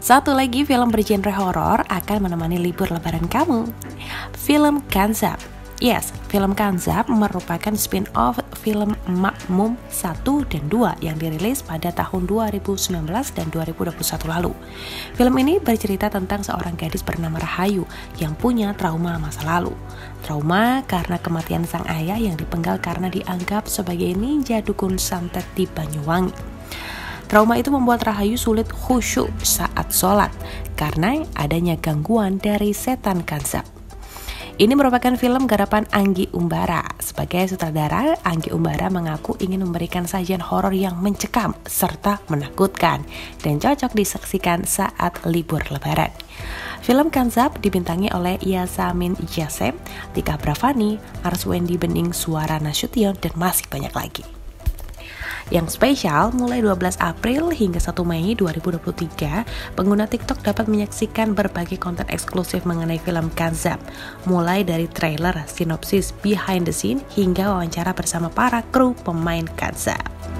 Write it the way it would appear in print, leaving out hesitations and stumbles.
Satu lagi film bergenre horor akan menemani libur lebaran kamu. Film Kanzab. Yes, film Kanzab merupakan spin-off film Makmum 1 dan 2 yang dirilis pada tahun 2019 dan 2021 lalu. Film ini bercerita tentang seorang gadis bernama Rahayu yang punya trauma masa lalu. Trauma karena kematian sang ayah yang dipenggal karena dianggap sebagai ninja dukun santet di Banyuwangi. Trauma itu membuat Rahayu sulit khusyuk saat sholat karena adanya gangguan dari setan Kanzab. Ini merupakan film garapan Anggi Umbara. Sebagai sutradara, Anggi Umbara mengaku ingin memberikan sajian horor yang mencekam serta menakutkan dan cocok disaksikan saat libur lebaran. Film Kanzab dibintangi oleh Yasamin Jasep, Tika Bravani, Arswendi Bening, Suara Nasution, dan masih banyak lagi. Yang spesial, mulai 12 April hingga 1 Mei 2023, pengguna TikTok dapat menyaksikan berbagai konten eksklusif mengenai film Kanzab, mulai dari trailer, sinopsis, behind the scene, hingga wawancara bersama para kru pemain Kanzab.